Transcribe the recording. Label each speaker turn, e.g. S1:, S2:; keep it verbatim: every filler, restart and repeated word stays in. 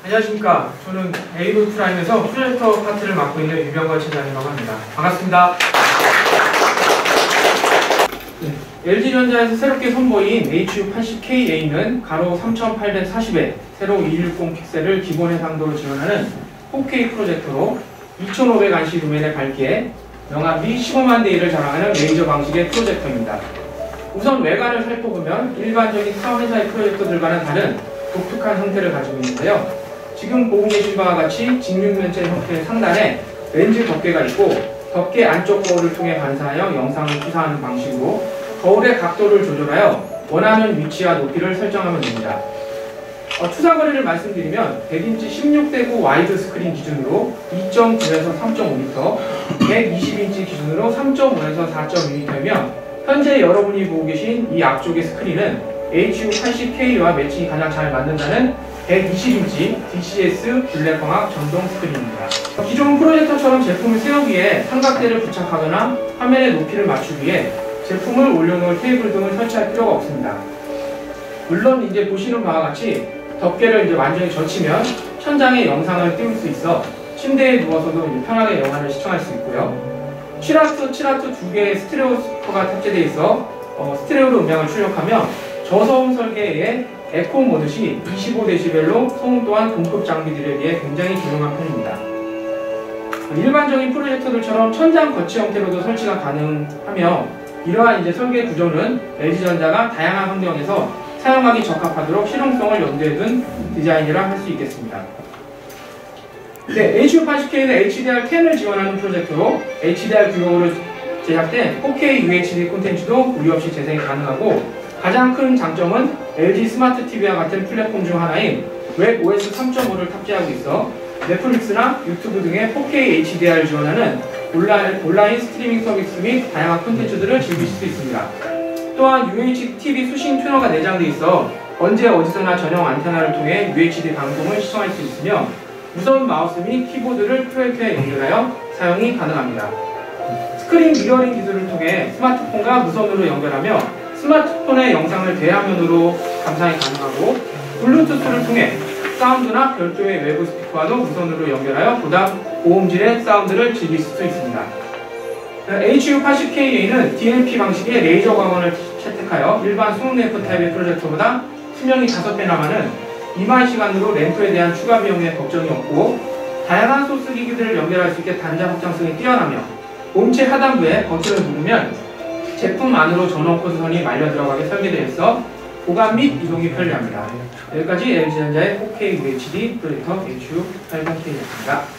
S1: 안녕하십니까. 저는 에이돌 프라임에서 프로젝터 파트를 맡고 있는 유병걸 차장이라고 합니다. 반갑습니다. 네, 엘지전자에서 새롭게 선보인 에이치유 팔십 케이에이는 가로 삼천팔백사십에 세로 이백육십 픽셀을 기본 해상도로 지원하는 포케이 프로젝터로 이천오백 안시 루멘의 밝기에 명암비 십오만 대 일을 자랑하는 레이저 방식의 프로젝터입니다. 우선 외관을 살펴보면 일반적인 타 회사의 프로젝터들과는 다른 독특한 형태를 가지고 있는데요. 지금 보고 계신 바와 같이 직육면체 형태의 상단에 렌즈 덮개가 있고 덮개 안쪽 거울을 통해 반사하여 영상을 투사하는 방식으로 거울의 각도를 조절하여 원하는 위치와 높이를 설정하면 됩니다. 어, 투사거리를 말씀드리면 백 인치 십육 대 구 와이드 스크린 기준으로 이 점 구에서 삼 점 오 미터, 백이십 인치 기준으로 삼 점 오에서 사 점 이 미터이며 현재 여러분이 보고 계신 이 앞쪽의 스크린은 에이치유 팔십 케이와 매칭이 가장 잘 맞는다는 백이십 인치 디씨에스 블랙광학 전동 스크린입니다. 기존 프로젝터처럼 제품을 세우기에 삼각대를 부착하거나 화면의 높이를 맞추기 위해 제품을 올려놓을 테이블 등을 설치할 필요가 없습니다. 물론 이제 보시는 바와 같이 덮개를 이제 완전히 젖히면 천장에 영상을 띄울 수 있어 침대에 누워서도 이제 편하게 영화를 시청할 수 있고요. 칠 와트, 칠 와트 두 개의 스테레오 스피커가 탑재되어 있어 어, 스테레오로 음향을 출력하며 저소음 설계에 에코 모드시 이십오 데시벨로 소음 또한 동급 장비들에 비해 굉장히 조용한 편입니다. 일반적인 프로젝터들처럼 천장 거치 형태로도 설치가 가능하며 이러한 이제 설계 구조는 엘지전자가 다양한 환경에서 사용하기 적합하도록 실용성을 염두에 둔 디자인이라 할 수 있겠습니다. 네, 에이치유 팔십 케이는 에이치디알 텐을 지원하는 프로젝터로 에이치디알 규격으로 제작된 포케이 유에이치디 콘텐츠도 무리 없이 재생이 가능하고 가장 큰 장점은 엘지 스마트 티비와 같은 플랫폼 중 하나인 웹오에스 삼 점 오를 탑재하고 있어 넷플릭스나 유튜브 등의 포케이 에이치디알을 지원하는 온라인, 온라인 스트리밍 서비스 및 다양한 콘텐츠들을 즐기실 수 있습니다. 또한 유에이치디 티비 수신 튜너가 내장되어 있어 언제 어디서나 전용 안테나를 통해 유에이치디 방송을 시청할 수 있으며 무선 마우스 및 키보드를 프로젝터에 연결하여 사용이 가능합니다. 스크린 미러링 기술을 통해 스마트폰과 무선으로 연결하며 스마트폰의 영상을 대화면으로 감상이 가능하고 블루투스를 통해 사운드나 별도의 외부 스피커와도 무선으로 연결하여 보다 고음질의 사운드를 즐길 수 있습니다. 에이치유 팔십 케이에이는 디엘피 방식의 레이저 광원을 채택하여 일반 수음램프 타입의 프로젝터보다 수명이 다섯 배나 많은 이만 시간으로 램프에 대한 추가 비용에 걱정이 없고 다양한 소스 기기들을 연결할 수 있게 단자 확장성이 뛰어나며 몸체 하단부에 버튼을 누르면 제품 안으로 전원 코드선이 말려 들어가게 설계되어 있어 보관 및 이동이 편리합니다. 여기까지 엘지전자의 포케이 유에이치디 프로젝터 에이치유 팔십 케이였습니다.